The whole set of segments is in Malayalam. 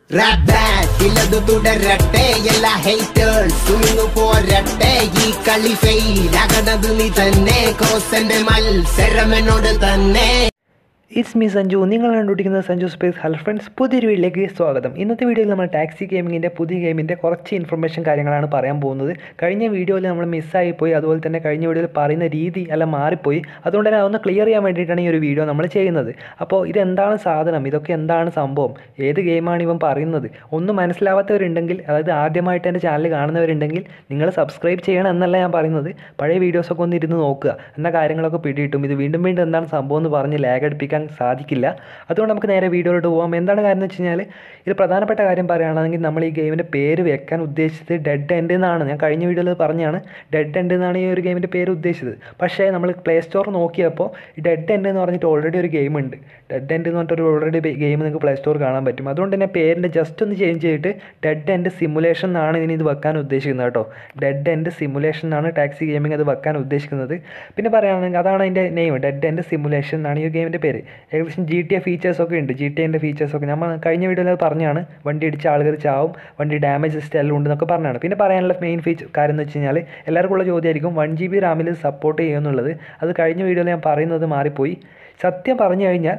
Rap bad, iladu tudaratte, ella haters, sunu poratte, ee kali fail, aganadu ni thanne, kosende mal, serramenodu thanne. It's me Sanju. നിങ്ങൾ കണ്ടുപിടിക്കുന്ന സഞ്ജു സ്പേസ്. ഹലോ ഫ്രണ്ട്സ്, പുതിയൊരു വീഡിയോയിലേക്ക് സ്വാഗതം. ഇന്നത്തെ വീഡിയോയിൽ നമ്മൾ ടാക്സി ഗെയിമിങ്ങിൻ്റെ പുതിയ ഗെയിമിൻ്റെ കുറച്ച് ഇൻഫർമേഷൻ കാര്യങ്ങളാണ് പറയാൻ പോകുന്നത്. കഴിഞ്ഞ വീഡിയോയിൽ നമ്മൾ മിസ്സായിപ്പോയി, അതുപോലെ തന്നെ കഴിഞ്ഞ വീഡിയോയിൽ പറയുന്ന രീതി എല്ലാം മാറിപ്പോയി. അതുകൊണ്ട് തന്നെ അതൊന്ന് ക്ലിയർ ചെയ്യാൻ വേണ്ടിയിട്ടാണ് ഈ ഒരു വീഡിയോ നമ്മൾ ചെയ്യുന്നത്. അപ്പോൾ ഇതെന്താണ് സാധനം, ഇതൊക്കെ എന്താണ് സംഭവം, ഏത് ഗെയിമാണ് ഇവൻ പറയുന്നത്, ഒന്നും മനസ്സിലാവാത്തവരുണ്ടെങ്കിൽ, അതായത് ആദ്യമായിട്ട് എൻ്റെ ചാനൽ കാണുന്നവരുണ്ടെങ്കിൽ നിങ്ങൾ സബ്സ്ക്രൈബ് ചെയ്യണം എന്നല്ല ഞാൻ പറയുന്നത്. പഴയ വീഡിയോസൊക്കെ ഒന്ന് ഇരുന്ന് നോക്കുക, എന്നാൽ കാര്യങ്ങളൊക്കെ പിടിയിട്ടും ഇത് വീണ്ടും വീണ്ടും എന്താണ് സംഭവം എന്ന് പറഞ്ഞ് ലാഗ് അടിപ്പിക്കാൻ സാധിക്കില്ല. അതുകൊണ്ട് നമുക്ക് നേരെ വീഡിയോയിലോട്ട് പോകാം. എന്താണ് കാര്യം എന്ന് വെച്ച് കഴിഞ്ഞാൽ, ഇത് പ്രധാനപ്പെട്ട കാര്യം പറയുകയാണെങ്കിൽ നമ്മൾ ഈ ഗെയിമിൻ്റെ പേര് വെക്കാൻ ഉദ്ദേശിച്ചത് ഡെഡ് എൻഡ് എന്നാണ്. ഞാൻ കഴിഞ്ഞ വീഡിയോയിൽ പറഞ്ഞാണ് ഡെഡ് എൻഡ് എന്നാണ് ഈ ഒരു ഗെയിമിൻ്റെ പേര് ഉദ്ദേശിച്ചത്. പക്ഷേ നമ്മൾ പ്ലേ സ്റ്റോർ നോക്കിയപ്പോൾ ഈ ഡെഡ് എൻഡ് എന്ന് പറഞ്ഞിട്ട് ഓൾറെഡി ഒരു ഗെയിം ഉണ്ട്. ഡെഡ് എൻഡ് എന്ന് പറഞ്ഞിട്ടൊരു ഓൾറെഡി ഗെയിം നിങ്ങൾക്ക് പ്ലേ സ്റ്റോർ കാണാൻ പറ്റും. അതുകൊണ്ട് തന്നെ പേരിൻ്റെ ജസ്റ്റ് ഒന്ന് ചേഞ്ച് ചെയ്തിട്ട് ഡെഡ് എൻഡ് സിമുലേഷൻ എന്നാണ് ഇനി ഇത് വെക്കാൻ ഉദ്ദേശിക്കുന്നത് കേട്ടോ. ഡെഡ് എൻഡ് സിമുലേഷൻ എന്നാണ് ടാക്സി ഗെയിമിംഗ് അത് വെക്കാൻ ഉദ്ദേശിക്കുന്നത്. പിന്നെ പറയുകയാണെങ്കിൽ അതാണ് അതിൻ്റെ നെയിം, ഡെഡ് എൻഡ് സിമുലേഷൻ എന്നാണ് ഈ ഗെയിമിൻ്റെ പേര്. ഏകദേശം GTA ഫീച്ചേഴ്സൊക്കെ ഉണ്ട്. GTAൻ്റെ ഫീച്ചേഴ്സൊക്കെ നമ്മൾ കഴിഞ്ഞ വീഡിയോയിൽ അത് പറഞ്ഞാണ്. വണ്ടി ഇടിച്ച ആളുകൾ ചാവും, വണ്ടി ഡാമേജ് സിസ്റ്റം എല്ലാം ഉണ്ടെന്നൊക്കെ പറഞ്ഞാണ്. പിന്നെ പറയാനുള്ള മെയിൻ കാര്യം എന്ന് വെച്ച് കഴിഞ്ഞാൽ, എല്ലാവർക്കും ഉള്ള ചോദ്യമായിരിക്കും 1GB റാമിൽ സപ്പോർട്ട് ചെയ്യുമെന്നുള്ളത്. അത് കഴിഞ്ഞ വീഡിയോയിൽ ഞാൻ പറയുന്നത് മാറിപ്പോയി. സത്യം പറഞ്ഞു കഴിഞ്ഞാൽ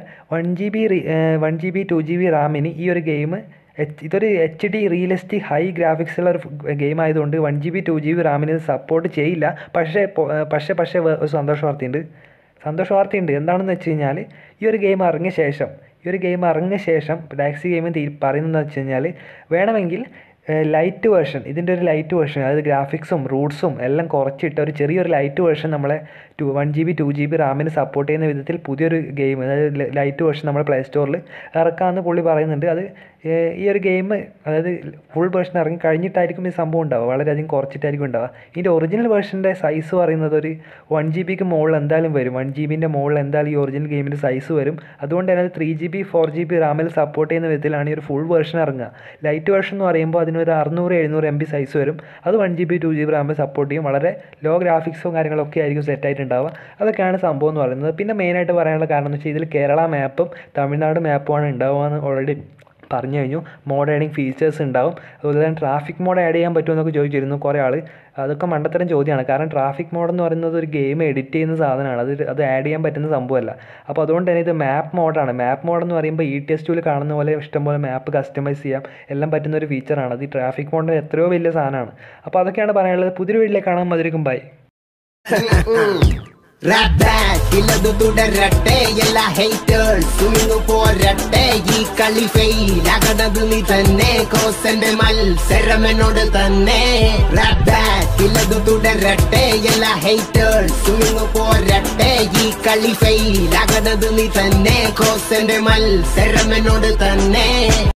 1GB 2GB റാമിന് ഈ ഒരു ഗെയിം, ഇതൊരു HD റിയലിസ്റ്റിക് ഹൈ ഗ്രാഫിക്സുള്ള ഒരു ഗെയിം ആയതുകൊണ്ട് 1GB 2GB റാമിന് സപ്പോർട്ട് ചെയ്യില്ല. പക്ഷേ ഒരു സന്തോഷ വാർത്തയുണ്ട്. എന്താണെന്ന് വെച്ച് കഴിഞ്ഞാൽ, ഈ ഒരു ഗെയിം ഇറങ്ങിയ ശേഷം ടാക്സി ഗെയിം പറയുന്നതെന്ന് വെച്ച് കഴിഞ്ഞാൽ, വേണമെങ്കിൽ ലൈറ്റ് വേർഷൻ, ഇതിൻ്റെ ഒരു ലൈറ്റ് വേർഷൻ, അതായത് ഗ്രാഫിക്സും റൂട്ട്സും എല്ലാം കുറച്ചിട്ട് ഒരു ചെറിയൊരു ലൈറ്റ് വേർഷൻ നമ്മളെ 1GB 2GB റാമിന് സപ്പോർട്ട് ചെയ്യുന്ന വിധത്തിൽ പുതിയൊരു ഗെയിം, അതായത് ലൈറ്റ് വേർഷൻ നമ്മൾ പ്ലേ സ്റ്റോറിൽ ഇറക്കാമെന്ന് പുള്ളി പറയുന്നുണ്ട്. അത് ഈ ഒരു ഗെയിം, അതായത് ഫുൾ വേർഷൻ ഇറങ്ങി കഴിഞ്ഞിട്ടായിരിക്കും ഈ സംഭവം ഉണ്ടാവുക, വളരെയധികം കുറച്ചിട്ടായിരിക്കും ഉണ്ടാവുക. ഇതിൻ്റെ ഒറിജിനൽ വേർഷൻ്റെ സൈസ് പറയുന്നത് ഒരു 1GBക്ക് മുകളിൽ എന്തായാലും വരും. 1GBൻ്റെ മുകളിൽ എന്തായാലും ഈ ഒറിജിനൽ ഗെയിമിൻ്റെ സൈസ് വരും. അതുകൊണ്ട് തന്നെ അത് 3GB 4GB റാമിൽ സപ്പോർട്ട് ചെയ്യുന്ന വിധത്തിലാണ് ഈ ഒരു ഫുൾ വേർഷൻ ഇറങ്ങുക. ലൈറ്റ് വേർഷൻ എന്ന് പറയുമ്പോൾ അതിനൊരു 600-700 MB സൈസ് വരും. അത് 1GB 2GB റാമിൽ സപ്പോർട്ട് ചെയ്യും. വളരെ ലോ ഗ്രാഫിക്സും കാര്യങ്ങളൊക്കെ ആയിരിക്കും സെറ്റായിട്ടുണ്ടാവുക. അതൊക്കെയാണ് സംഭവം എന്ന് പറയുന്നത്. പിന്നെ മെയിനായിട്ട് പറയാനുള്ള കാരണം എന്ന് വെച്ചാൽ, ഇതിൽ കേരള മാപ്പും തമിഴ്നാട് മാപ്പുമാണ് ഉണ്ടാവുക എന്ന് ഓൾറെഡി പറഞ്ഞു കഴിഞ്ഞു. മോഡ് ആഡിങ് ഫീച്ചേഴ്സ് ഉണ്ടാവും. അതുപോലെ തന്നെ ട്രാഫിക് മോഡ് ആഡ് ചെയ്യാൻ പറ്റുമെന്നൊക്കെ ചോദിച്ചിരുന്നു കുറേ ആൾ. അതൊക്കെ മണ്ടത്തരം ചോദ്യമാണ്. കാരണം ട്രാഫിക് മോഡ് എന്ന് പറയുന്നത് ഒരു ഗെയിം എഡിറ്റ് ചെയ്യുന്ന സാധനമാണ്. അത് ആഡ് ചെയ്യാൻ പറ്റുന്ന സംഭവമല്ല. അപ്പോൾ അതുകൊണ്ട് തന്നെ ഇത് മാപ്പ് മോഡാണ്. മാപ്പ് മോഡ് എന്ന് പറയുമ്പോൾ ETS2 കാണുന്ന പോലെ ഇഷ്ടംപോലെ മാപ്പ് കസ്റ്റമൈസ് ചെയ്യാം, എല്ലാം പറ്റുന്ന ഒരു ഫീച്ചറാണ്. അത് ഈ ട്രാഫിക് മോഡിന് എത്രയോ വലിയ സാധനമാണ്. അപ്പോൾ അതൊക്കെയാണ് പറയാനുള്ളത്. പുതിയൊരു വീട്ടിലേക്ക് കാണാൻ മതിരിക്കും. Bye. Rap bad, iladu tudaratte, ella haters, sunu poratte, ee kali fail, aganadu ni thanne, kosende mal, serramenodu thanne. Rap bad, iladu tudaratte, ella haters, sunu poratte, ee kali fail, aganadu ni thanne, kosende mal, serramenodu thanne.